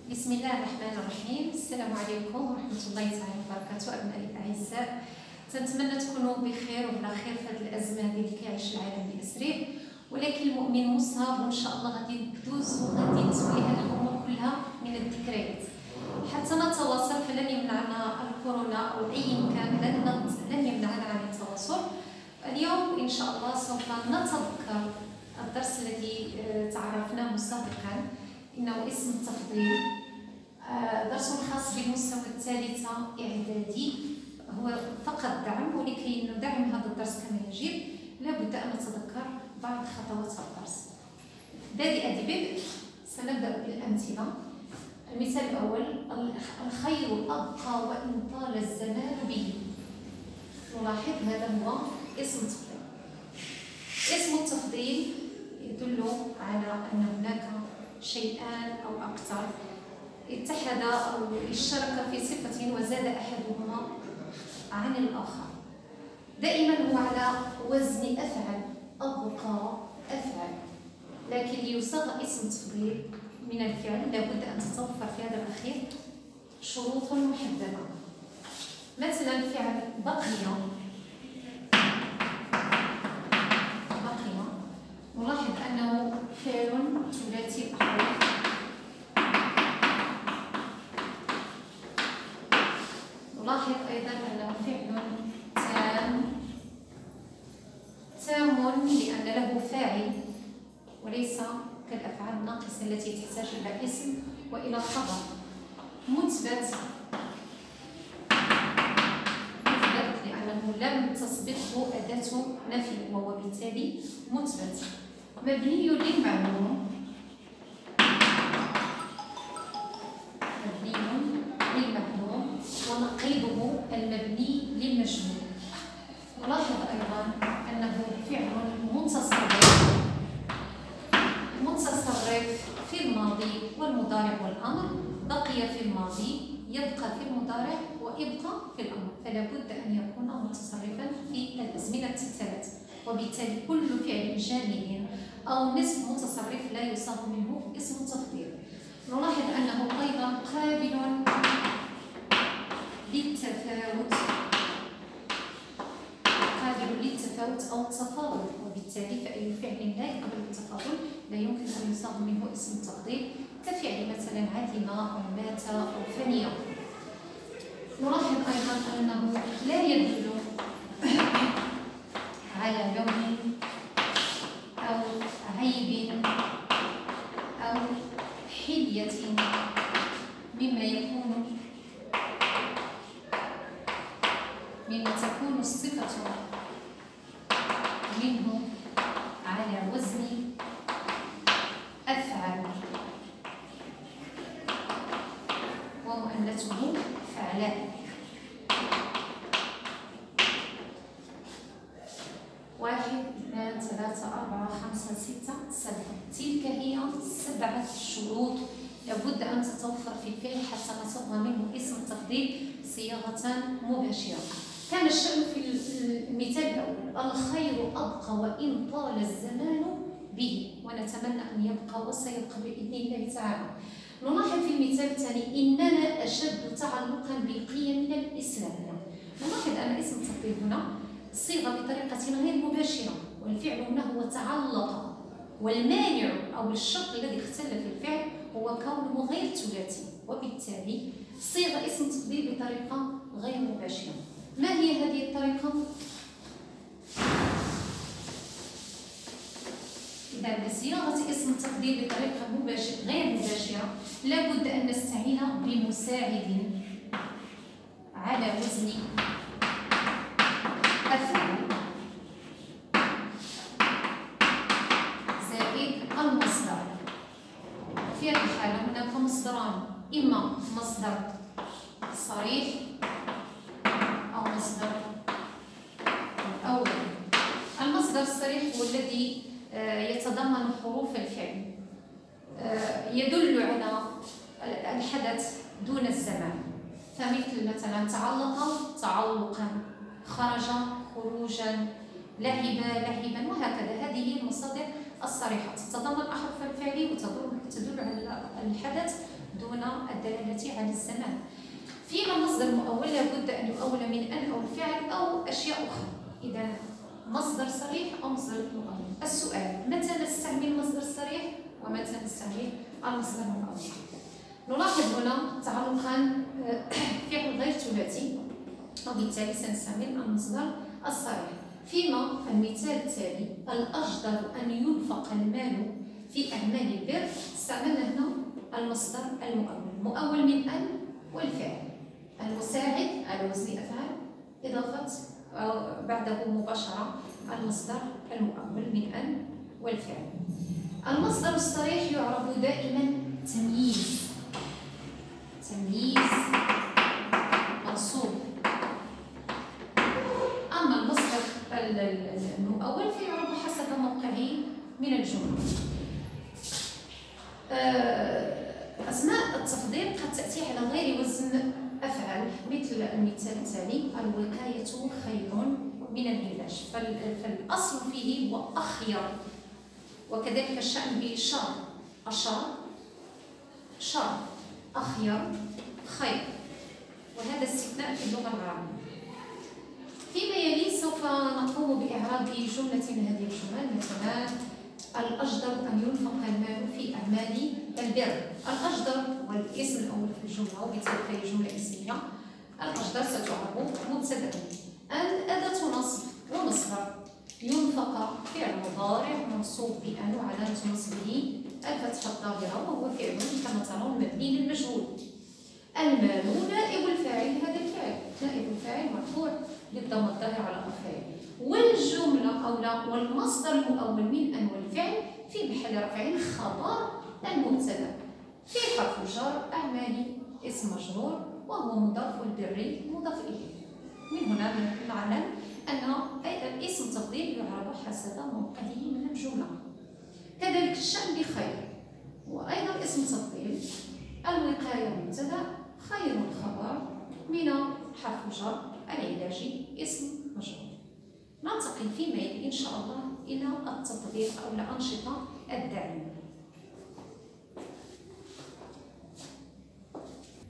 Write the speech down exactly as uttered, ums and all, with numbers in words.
بسم الله الرحمن الرحيم. السلام عليكم ورحمة الله تعالى وبركاته. أبنائي الأعزاء، تنتمنى تكونوا بخير وعلى خير في هذه الأزمة اللي كيعيش العالم بأسره، ولكن المؤمن مصاب وإن شاء الله غادي ندوز وغادي نسوي هذه الأمور كلها من الذكريات حتى نتواصل. فلن يمنعنا الكورونا أو أي كان، لن لن يمنعنا عن التواصل. اليوم إن شاء الله سوف نتذكر الدرس الذي تعرفناه سابقا، إنه اسم التفضيل، درس خاص بالمستوى الثالثة إعدادي. هو فقط دعم، ولكي ندعم هذا الدرس كما يجب لابد أن نتذكر بعض خطوات الدرس. بادئ ببدء سنبدأ بالأمثلة. المثال الأول: الخير أبقى وإن طال الزمان به. نلاحظ هذا هو اسم التفضيل. اسم التفضيل يدل على أن هناك شيئان أو أكثر اتحدا أو اشتركا في صفة وزاد أحدهما عن الآخر. دائما هو على وزن أفعل، أبقى أفعل، لكن ليصاغ اسم التفضيل من الفعل لابد أن تتوفر في هذا الأخير شروط محددة. مثلا فعل بقي، بقي نلاحظ أنه فعل ثلاثي الأحرف، نلاحظ أيضا أنه فعل تام، تام لأن له فاعل وليس كالأفعال الناقصة التي تحتاج إلى اسم وإلى خبر. مثبت، مثبت لأنه لم تسبقه أداة نفي وهو بالتالي مثبت. مبني للمعلوم، مبني للمعلوم ونقيضه المبني للمجهول. نلاحظ أيضا أنه فعل متصرف، متصرف في الماضي والمضارع والأمر. بقي في الماضي، يبقى في المضارع، ويبقى في الأمر، فلا بد أن يكون متصرفا في الأزمنة الثلاث، وبالتالي كل فعل جامد أو نصف متصرف لا يصاغ منه اسم التفضيل. نلاحظ أنه أيضا قابل للتفاوت، قابل للتفاوت أو التفاضل، وبالتالي فأي فعل لا يقبل التفاضل لا يمكن أن يصاغ منه اسم التفضيل، كفعل مثلا عدم أو مات أو فني. نلاحظ أيضا أنه لا يدل على لون أو عيب أو حلية مما يكون مما تكون الصفة منه على وزن أفعل ومؤنثه فعلاء. واحد، اثنان، ثلاثة، أربعة، خمسة، ستة، سبعة. تلك هي سبعة شروط لابد أن تتوفر في الفعل حتى نصوغ منه اسم التفضيل صياغة مباشرة. كان الشأن في المثال الأول: الخير أبقى وإن طال الزمان به، ونتمنى أن يبقى وسيبقى بإذن الله تعالى. نلاحظ في المثال الثاني: إننا أشد تعلقا بالقيم من الإسلام. نلاحظ أن اسم التفضيل هنا صيغ بطريقة غير مباشرة، والفعل هنا هو تعلق، والمانع أو الشرط الذي اختل في الفعل هو كونه غير ثلاثي، وبالتالي صيغ اسم التفضيل بطريقة غير مباشرة. ما هي هذه الطريقة؟ إذا لصياغة اسم التفضيل بطريقة مباشرة غير مباشرة لابد أن نستعين بمساعد على وزن أفعل زائد المصدر. في هذه الحالة هناك مصدران: إما مصدر صريح أو مصدر أول. المصدر الصريح هو الذي يتضمن حروف الفعل، يدل على الحدث دون الزمان، فمثل مثلا تعلق تعلقا، خرج خروجا، لعب لعبا، وهكذا. هذه هي المصادر الصريحة، تتضمن أحرف الفعل وتدل على الحدث دون الدلالة على الزمان. فيما المصدر المؤول لابد أن يؤول من أن أو الفعل أو أشياء أخرى. إذا مصدر صريح أو مصدر مؤول. السؤال: متى نستعمل المصدر الصريح ومتى نستعمل المصدر المؤول؟ نلاحظ هنا تعلقا فعل غير ثلاثي، وبالتالي سنستعمل المصدر الصريح. فيما المثال التالي: الأجدر أن ينفق المال في أعمال البر، استعملنا هنا المصدر المؤول، مؤول من أن والفعل، المساعد على وزن أفعال إضافة أو بعده مباشرة المصدر المؤول من أن والفعل. المصدر الصريح يعرب دائما تمييز، تمييز منصوب. أما المصدر المؤول فيعرب حسب موقعه من الجملة. أسماء التفضيل قد تأتي على غير وزن أفعال، مثل المثال التالي: الوقاية خير من العلاج. فالأصل فيه هو أخير، وكذلك الشأن بشر، أشر شر، أخير خير، وهذا استثناء في اللغة العربية. فيما يلي سوف نقوم بإعراب جملة من هذه الجمل، مثلا: الأجدر أن ينفق المال في أعمال البر. الأجدر هو الاسم الأول في الجملة، وبالتالي فهي جملة اسمية. الأجدر ستعرب مبتدأ. أن أداة نصب ومصدر. ينفق فعل مضارع منصوب بأن وعلامة نصبه الفتحة الظاهرة، وهو فعل كما ترون مبني للمجهول. المال نائب الفاعل هذا الفعل، نائب الفاعل مرفوع بالضم الظاهر على آخره. والجملة أو لا والمصدر المؤول من أن والفعل في محل رفع خبر المبتدأ. في حرف جر أعمالي اسم مجرور وهو مضاف، والبر مضاف إليه. من هنا نعلم أن الاسم التفضيل يعرب حسب موقعه من الجملة. كذلك الشأن بخير وأيضا اسم تفضيل. الوقاية مبتدأ، خير خبر، من حرف جر، العلاج اسم مجرور. ننتقل فيما يلي إن شاء الله إلى التطبيق أو الأنشطة الداعمة.